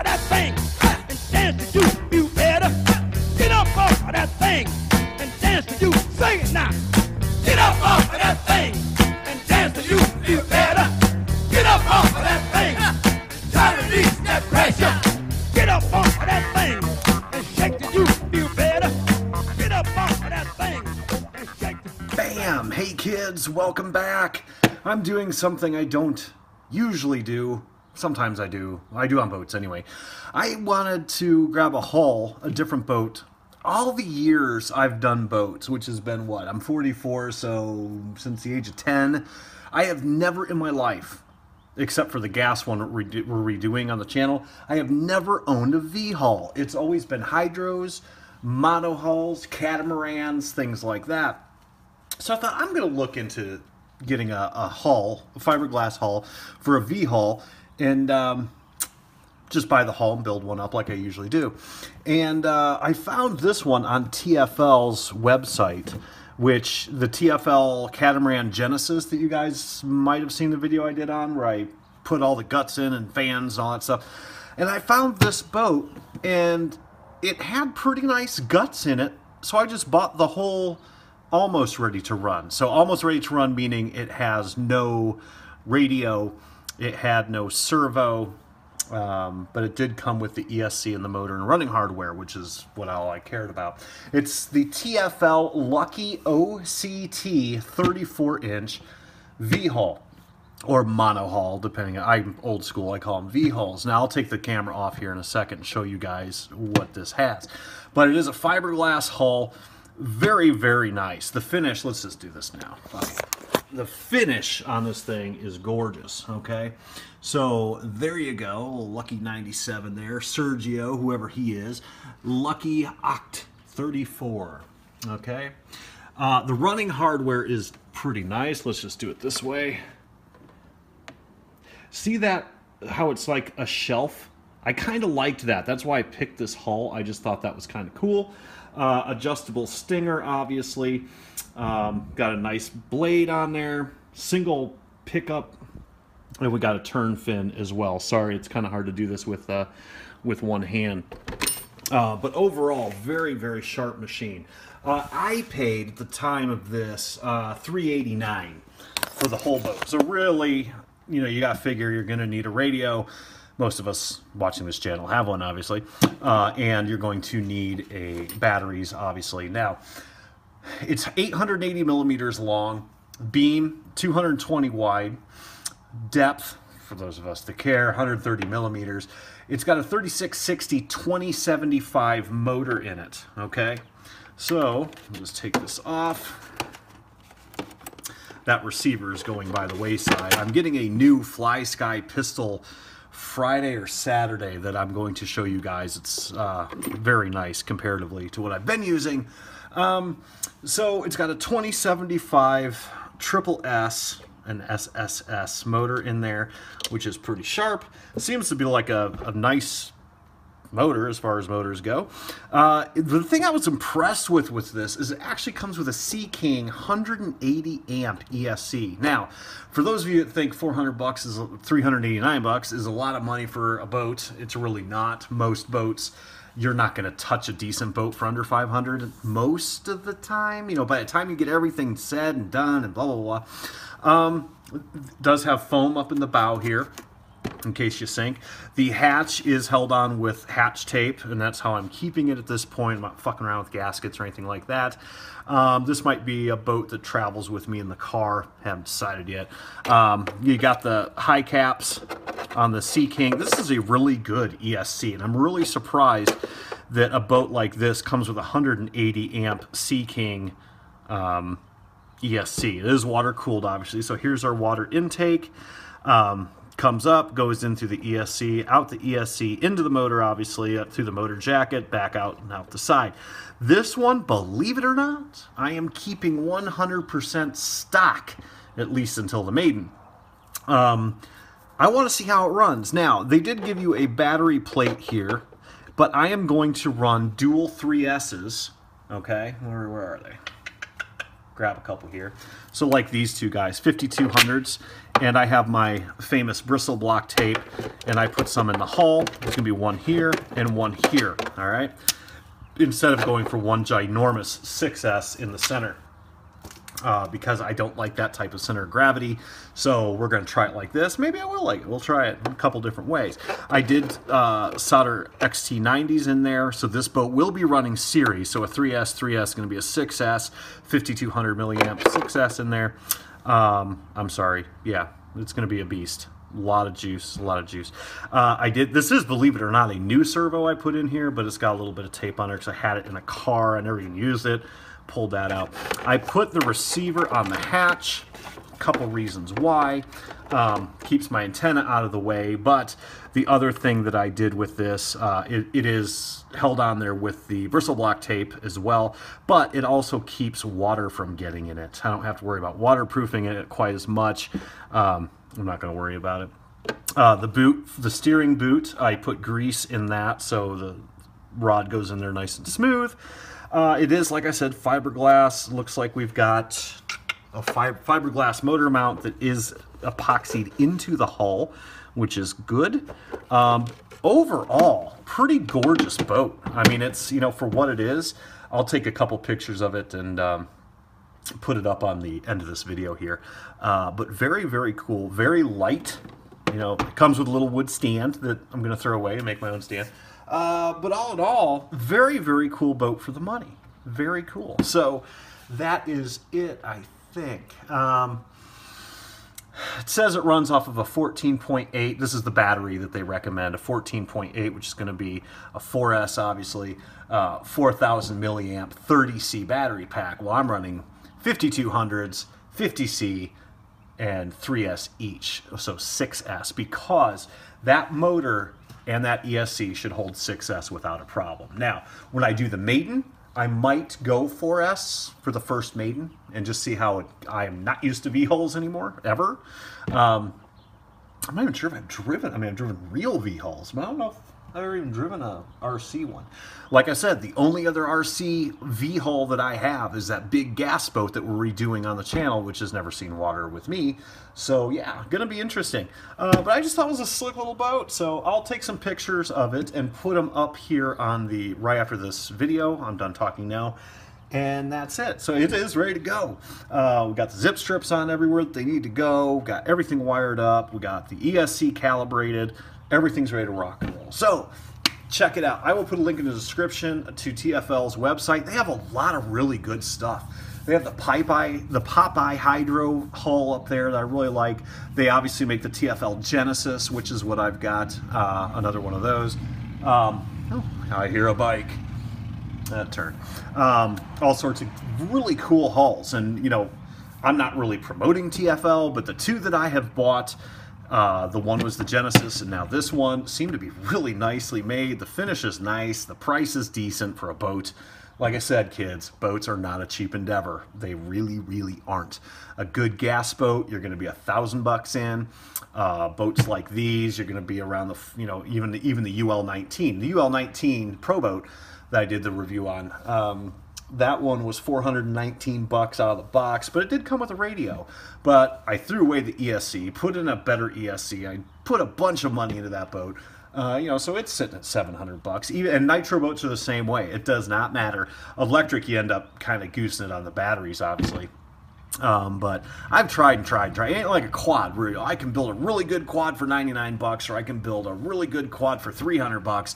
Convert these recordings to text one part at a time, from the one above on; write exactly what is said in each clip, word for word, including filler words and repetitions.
of that thing and dance to you feel better. Get up off of that thing and dance to you. Sing it now. Get up off of that thing and dance to you feel better. Get up off of that thing. Try to release that pressure. Get up off of that thing and shake till you feel better. Get up off of that thing and shake till... Bam! Hey kids, welcome back. I'm doing something I don't usually do. Sometimes I do. I do on boats anyway. I wanted to grab a hull, a different boat. All the years I've done boats, which has been what? I'm forty-four, so since the age of ten, I have never in my life, except for the gas one we're redoing on the channel, I have never owned a V-hull. It's always been hydros, monohulls, catamarans, things like that. So I thought I'm going to look into getting a, a hull, a fiberglass hull for a V-hull, and um, just buy the hull and build one up like I usually do. And uh, I found this one on T F L's website, which the T F L Catamaran Genesis that you guys might have seen the video I did on, where I put all the guts in and fans and all that stuff. And I found this boat, and it had pretty nice guts in it, so I just bought the whole almost ready to run. So almost ready to run meaning it has no radio, it had no servo, um, but it did come with the E S C and the motor and running hardware, which is what all I cared about. It's the T F L Lucky O C T thirty-four inch V-hull, or monohull, depending on, I'm old school, I call them V-hulls. Now I'll take the camera off here in a second and show you guys what this has. But it is a fiberglass hull. Very, very nice. The finish, let's just do this now. Okay. The finish on this thing is gorgeous, okay? So there you go, Lucky ninety-seven there, Sergio, whoever he is, Lucky Oct thirty-four, okay? Uh, the running hardware is pretty nice. Let's just do it this way. See that, how it's like a shelf? I kind of liked that. That's why I picked this hull. I just thought that was kind of cool. Uh, adjustable stinger, obviously. Um, got a nice blade on there. Single pickup. And we got a turn fin as well. Sorry, it's kind of hard to do this with, uh, with one hand. Uh, but overall, very, very sharp machine. Uh, I paid, at the time of this, uh, three eighty-nine for the whole boat. So really, you know, you got to figure you're going to need a radio. Most of us watching this channel have one, obviously, uh, and you're going to need a batteries, obviously. Now, it's eight hundred eighty millimeters long, beam two hundred twenty wide, depth, for those of us that care, one hundred thirty millimeters. It's got a thirty-six sixty twenty seventy-five motor in it, okay? So, I'll just take this off. That receiver is going by the wayside. I'm getting a new Fly Sky pistol Friday or Saturday that I'm going to show you guys. It's uh, very nice comparatively to what I've been using. Um, so it's got a twenty seventy-five triple S and S S S motor in there, which is pretty sharp. It seems to be like a, a nice motor as far as motors go. Uh, the thing I was impressed with with this is it actually comes with a Sea King one hundred eighty amp E S C. Now, for those of you that think four hundred bucks is three hundred eighty-nine bucks is a lot of money for a boat, it's really not. Most boats, you're not going to touch a decent boat for under five hundred most of the time. You know, by the time you get everything said and done and blah blah blah. Um, it does have foam up in the bow here, in case you sink. The hatch is held on with hatch tape, and that's how I'm keeping it at this point. I'm not fucking around with gaskets or anything like that. Um, this might be a boat that travels with me in the car. Haven't decided yet. Um, you got the high caps on the Sea King. This is a really good E S C, and I'm really surprised that a boat like this comes with a one hundred eighty amp Sea King um, E S C. It is water cooled, obviously. So here's our water intake. Um, comes up, goes in through the E S C, out the E S C, into the motor, obviously, up through the motor jacket, back out and out the side. This one, believe it or not, I am keeping one hundred percent stock, at least until the maiden. Um, I want to see how it runs. Now, they did give you a battery plate here, but I am going to run dual three S's, okay? Where, where are they? grab a couple here. So like these two guys, fifty-two hundreds, and I have my famous bristle block tape, and I put some in the hull. There's gonna be one here and one here, all right? Instead of going for one ginormous six S in the center. Uh, because I don't like that type of center of gravity. So we're going to try it like this. Maybe I will like it. We'll try it in a couple different ways. I did uh, solder X T nineties in there, so this boat will be running series. So a three S, three S is going to be a six S, fifty-two hundred milliamp six S in there. Um, I'm sorry. Yeah, it's going to be a beast. A lot of juice, a lot of juice. Uh, I did, this is, believe it or not, a new servo I put in here, but it's got a little bit of tape on it because I had it in a car. I never even used it. Pulled that out. I put the receiver on the hatch. A couple reasons why. Um, keeps my antenna out of the way, but the other thing that I did with this, uh, it, it is held on there with the bristle block tape as well, but it also keeps water from getting in it. I don't have to worry about waterproofing it quite as much. Um, I'm not going to worry about it. Uh, the boot, the steering boot, I put grease in that so the rod goes in there nice and smooth. Uh, it is, like I said, fiberglass. Looks like we've got a fi fiberglass motor mount that is epoxied into the hull, which is good. Um, overall, pretty gorgeous boat. I mean, it's, you know, for what it is, I'll take a couple pictures of it and um, put it up on the end of this video here. Uh, but very, very cool, very light. You know, it comes with a little wood stand that I'm going to throw away and make my own stand. Uh, but all in all, very, very cool boat for the money. Very cool. So that is it, I think. Um, it says it runs off of a fourteen point eight. This is the battery that they recommend, a fourteen point eight, which is going to be a four S, obviously, uh, four thousand milliamp, thirty C battery pack. Well, I'm running fifty-two hundreds, fifty C, and three S each, so six S, because that motor and that E S C should hold six S without a problem. Now, when I do the maiden, I might go four S for the first maiden and just see how it, I'm not used to V-hulls anymore, ever. Um, I'm not even sure if I've driven, I mean, I've driven real V-hulls, but I don't know if I've ever even driven a R C one. Like I said, the only other R C V-hull that I have is that big gas boat that we're redoing on the channel, which has never seen water with me. So yeah, gonna be interesting. Uh, but I just thought it was a slick little boat, so I'll take some pictures of it and put them up here on the, right after this video. I'm done talking now. And that's it. So it is ready to go. Uh, we got the zip strips on everywhere that they need to go. We got everything wired up. We got the E S C calibrated. Everything's ready to rock and roll. So check it out. I will put a link in the description to T F L's website. They have a lot of really good stuff. They have the Popeye, the Popeye Hydro hull up there that I really like. They obviously make the T F L Genesis, which is what I've got. Uh, another one of those. Um, oh, I hear a bike. That turn. Um, all sorts of really cool hulls. And, you know, I'm not really promoting T F L, but the two that I have bought, Uh, the one was the Genesis, and now this one seemed to be really nicely made. The finish is nice. The price is decent for a boat. Like I said, kids, boats are not a cheap endeavor. They really, really aren't. A good gas boat, you're going to be a thousand bucks in. Uh, boats like these, you're going to be around the, you know, even the, even the U L nineteen. The U L nineteen Pro Boat that I did the review on. Um, That one was four hundred nineteen bucks out of the box, but it did come with a radio. But I threw away the E S C, put in a better E S C. I put a bunch of money into that boat. Uh, you know, so it's sitting at seven hundred bucks. Even, and nitro boats are the same way. It does not matter. Electric, you end up kind of goosing it on the batteries, obviously. Um, but I've tried and tried and tried. It ain't like a quad where I can build a really good quad for ninety-nine bucks, or I can build a really good quad for three hundred bucks.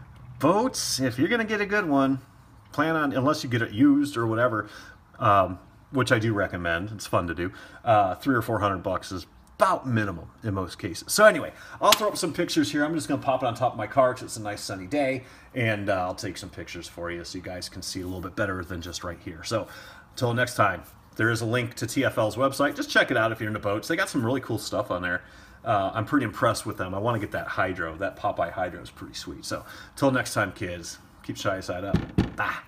Boats, if you're going to get a good one, plan on, unless you get it used or whatever, um, which I do recommend. It's fun to do. Uh, three or four hundred bucks is about minimum in most cases. So anyway, I'll throw up some pictures here. I'm just going to pop it on top of my car because it's a nice sunny day, and uh, I'll take some pictures for you so you guys can see a little bit better than just right here. So until next time, there is a link to T F L's website. Just check it out if you're into boats. They got some really cool stuff on there. Uh, I'm pretty impressed with them. I want to get that Hydro. That Popeye Hydro is pretty sweet. So until next time, kids, keep shy side up. Bye.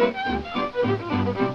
Thank you.